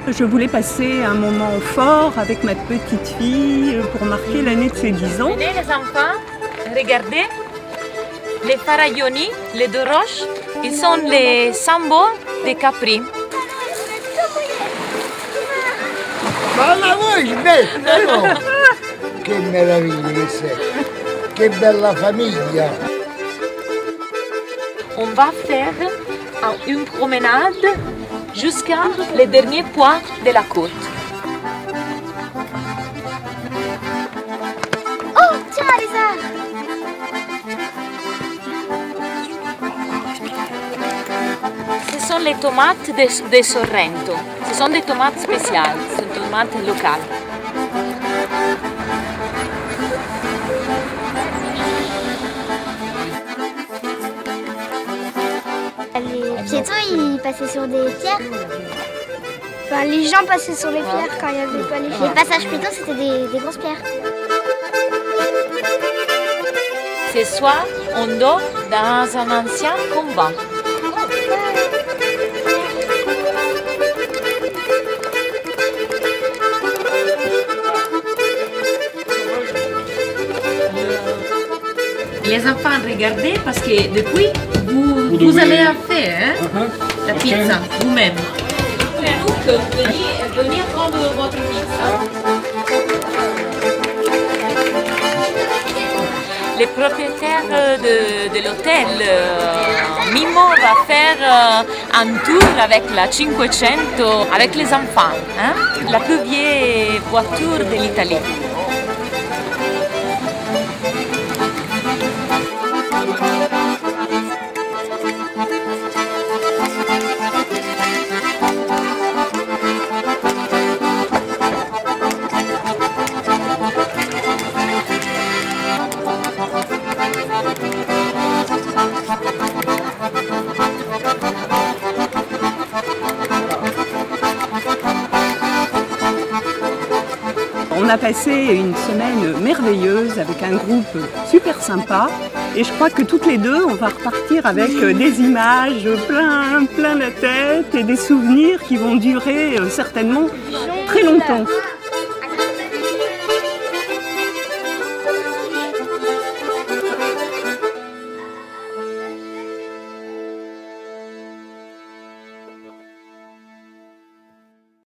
Je voulais passer un moment fort avec ma petite fille pour marquer l'année de ses 10 ans. Venez les enfants, regardez, les faraglioni, les deux roches, ils sont les symboles des Capri. Ma la voce bella! Che meraviglia che sei! Che bella famiglia! On va faire une promenade jusqu'à le dernier point de la côte. Oh, tiens, Lisa! Ce sont les tomates de Sorrento. Ce sont des tomates spéciales, ce sont des tomates locales. Les piétons, ils passaient sur des pierres. Enfin, les gens passaient sur les pierres quand il n'y avait pas les pierres. Les passages piétons, c'était des grosses pierres. Ce soir, on dort dans un ancien convent. Les enfants, regardez, parce que depuis, vous allez faire la pizza vous-même. Venez prendre votre pizza. Le propriétaire de l'hôtel Mimo va faire un tour avec la 500 avec les enfants, hein? La plus vieille voiture de l'Italie. On a passé une semaine merveilleuse avec un groupe super sympa et je crois que toutes les deux on va repartir avec des images plein la tête et des souvenirs qui vont durer certainement très longtemps.